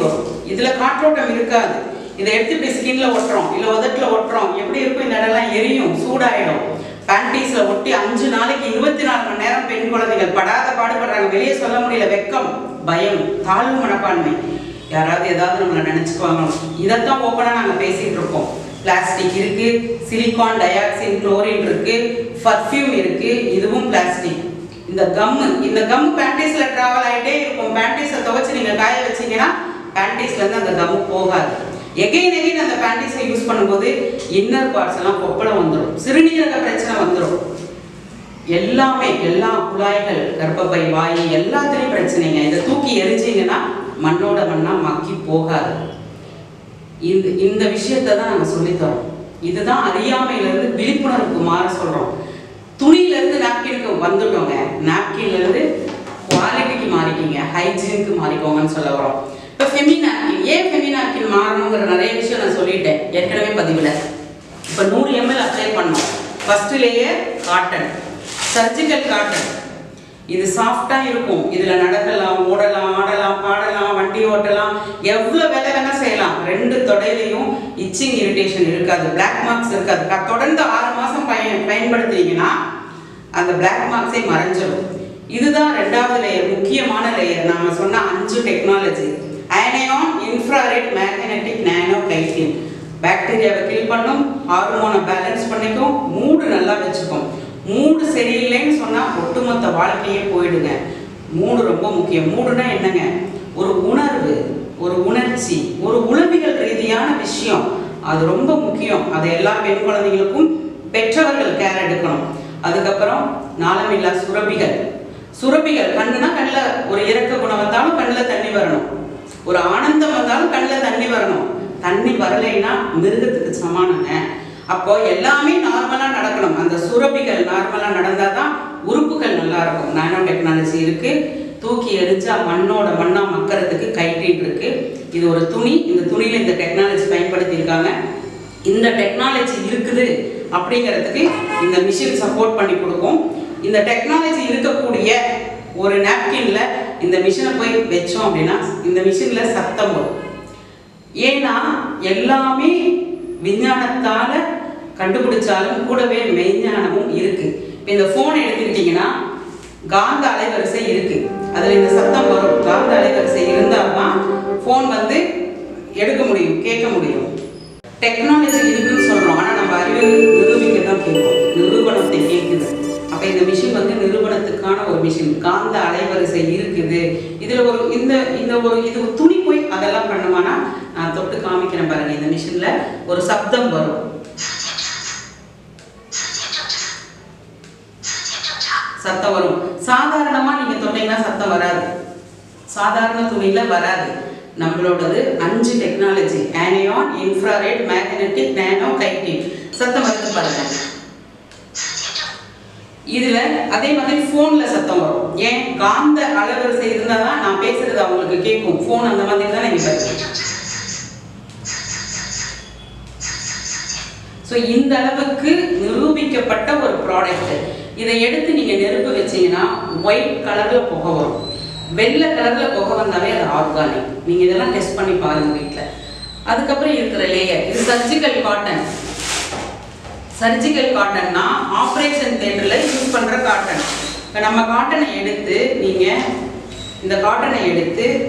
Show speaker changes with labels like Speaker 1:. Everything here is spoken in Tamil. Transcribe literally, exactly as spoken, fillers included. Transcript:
Speaker 1: வரும். இதுல காற்றோட்டம் இருக்காது. இதை எடுத்து இப்படி ஸ்கின்ல ஒட்டுறோம், இல்லை உதட்டுல ஒட்டுறோம், எப்படி இருக்கும்? இந்த இடம்லாம் எரியும், சூடாயிடும். பேண்டீஸ்ல ஒட்டி அஞ்சு நாளைக்கு இருபத்தி நாலு மணி நேரம் பெண் குழந்தைகள் படாத பாடுபடுறாங்க. வெளியே சொல்ல முடியல. வெக்கம், பயம், தாழ்வு மனப்பான்மை, யாராவது ஏதாவது நம்மளை நினைச்சுக்குவாங்க. இதைத்தான் ஓப்பனா நாங்க பேசிட்டு இருக்கோம். பிளாஸ்டிக் இருக்கு, சிலிகான் டை ஆக்சைடு குளோரின் இருக்கு, பர்ஃப்யூம் இருக்கு, இதுவும் பிளாஸ்டிக். இந்த கம், இந்த கம் பேண்டீஸ்ல டிராவல் ஆகிட்டே இருக்கும். பேண்டீஸை துவைச்சு நீங்க காய வச்சீங்கன்னா பேண்டீஸ்ல இருந்து அந்த கம் போகாது. எகைன் எகைன் அந்த பேண்டீஸை யூஸ் பண்ணும்போது இன்னர் பார்ட்ஸ் எல்லாம் கொப்பளம் வந்துடும், சிறுநீரக பிரச்சனை வந்துடும். எல்லாமே, எல்லா குழாய்கள், கர்ப்பப்பை, வாயு, எல்லாத்துலேயும் பிரச்சனைங்க. இதை தூக்கி எரிஞ்சிங்கன்னா மண்ணோட மண்ணா மக்கி போகாது. இந்த இந்த விஷயத்தை தான் நாங்கள் சொல்லித்தரோம். இதுதான் அறியாமையிலிருந்து விழிப்புணர்வுக்கு மாற சொல்றோம். துணியிலேருந்து நாப்கினுக்கு வந்துட்டோங்க. நாப்கின்லேருந்து குவாலிட்டிக்கு மாறிக்கிங்க, ஹைஜீனுக்கு மாறிக்கோங்கன்னு சொல்ல வரோம். இப்போ ஃபெமி நாப்கின், ஏன் ஃபெமி நாப்கின் மாறணுங்கிற நிறைய விஷயம் நான் சொல்லிட்டேன் ஏற்கனவே பதிவில். இப்போ நூறு எம்எல் அப்ளை பண்ணோம். First layer cotton, surgical cotton. இது சாஃப்டாக இருக்கும். இதில் நடக்கலாம், ஓடலாம், ஆடலாம், பாடலாம், வண்டி ஓட்டலாம், எவ்வளோ வேலை வேணால் செய்யலாம். ரெண்டு தொடையிலையும் இச்சிங் இரிட்டேஷன் இருக்காது, பிளாக் மார்க்ஸ் இருக்காது. தொடர்ந்து ஆறு மாதம் பயன் பயன்படுத்துறீங்கன்னா அந்த பிளாக் மார்க்ஸே மறைஞ்சிடும். இதுதான் ரெண்டாவது லேயர், முக்கியமான லேயர். நாங்கள் சொன்ன அஞ்சு technology: anion, infrared, magnetic, nano, chitin. பாக்டீரியாவை கில் பண்ணும், ஹார்மோனை பேலன்ஸ் பண்ணிக்கும், மூடு நல்லா வச்சுக்கும். மூடு சரியில்லைன்னு சொன்னால் ஒட்டுமொத்த வாழ்க்கையே போயிடுங்க. மூடு ரொம்ப முக்கியம். மூடுனா என்னங்க? ஒரு உணர்வு, ஒரு உணர்ச்சி, ஒரு உளவியல் ரீதியான விஷயம். அது ரொம்ப முக்கியம். அதை எல்லா பெண் குழந்தைகளுக்கும் பெற்றவர்கள் கேர் எடுக்கணும். அதுக்கப்புறம் நாளமில்லா சுரபிகள். சுரபிகள், கண்ணுனா கண்ணில் ஒரு இறக்க குணம் வந்தாலும் கண்ணில் தண்ணி வரணும், ஒரு ஆனந்தம் வந்தாலும் கண்ணில் தண்ணி வரணும். தண்ணி வரலைன்னா மிருகத்துக்கு சமானங்க. அப்போ எல்லாமே நார்மலாக நடக்கணும். அந்த சுரபிகள் நார்மலாக நடந்தால் தான் உறுப்புகள் நல்லா இருக்கும். நானோ டெக்னாலஜி இருக்கு. தூக்கி எரிஞ்சா மண்ணோட மண்ணா மக்கறதுக்கு கைட்டின் இருக்கு. இது ஒரு துணி. இந்த துணியில இந்த டெக்னாலஜி பயன்படுத்தியிருக்காங்க. இந்த டெக்னாலஜி இருக்குது அப்படிங்கிறதுக்கு இந்த மிஷின் சப்போர்ட் பண்ணி கொடுக்கும். இந்த டெக்னாலஜி இருக்கக்கூடிய ஒரு நாப்கின்ல இந்த மிஷினை போய் வச்சோம் அப்படின்னா இந்த மிஷின்ல சத்தம் வரும். ஏன்னா எல்லாமே விஞ்ஞானத்தால கண்டுபிடிச்சாலும் கூடவே மெய்ஞானமும் இருக்கு. இப்போ இந்த ஃபோன் எடுத்துக்கிட்டீங்கன்னா காந்த அலைவரிசை இருக்கு, அதில் இந்த சத்தம் வரும். காந்த அலைவரிசை இருந்தால் தான் ஃபோன் வந்து எடுக்க முடியும், கேட்க முடியும். டெக்னாலஜி இருக்குன்னு சொல்கிறோம், ஆனால் நம்ம அறிவு நிரூபிக்க தான் கேட்கும், நிரூபணத்தை கேட்குது. அப்போ இந்த மிஷின் வந்து நிரூபணத்துக்கான ஒரு மிஷின். காந்த அலைவரிசை இருக்குது. இதில் ஒரு இந்த இந்த ஒரு இது துணி போய் அதெல்லாம் பண்ணுமானா நான் தொட்டு காமிக்கிறேன் பாருங்க. இந்த மிஷினில் ஒரு சப்தம் வரும், சத்தம் வரும். சாதாரணமா நீங்க தொட்டீங்கன்னா சத்தம் வராது, சாதாரண துணியில வராது. நம்மளோடது அஞ்சு technology: anion, infrared, magnetic, nano, chitin. சத்தம் வருது பாருங்க. இதுல அதே மாதிரி போன்ல சத்தம் வரும். ஏன்? காந்த அலைவரிசை இருந்தாதான் நான் பேசுறது அவங்களுக்கு கேட்கும். போன் அந்த மாதிரி தான் நீங்க பேசுறீங்க. ஸோ இந்த அளவுக்கு நிரூபிக்கப்பட்ட ஒரு ப்ராடக்ட். இதை எடுத்து நீங்க நெருப்பு வச்சீங்கன்னா ஒயிட் கலர்ல புகை வரும். வெள்ளை கலர்ல புகை வந்தாலே அது ஆர்கானிக். நீங்க இதெல்லாம் டெஸ்ட் பண்ணி பாருங்க வீட்டில். அதுக்கப்புறம் இருக்கிற லேயர் இது சர்ஜிக்கல் காட்டன். சர்ஜிக்கல் காட்டன்னா ஆப்ரேஷன் தியேட்டர்ல யூஸ் பண்ற காட்டன். இப்போ நம்ம காட்டனை எடுத்து நீங்க இந்த காட்டனை எடுத்து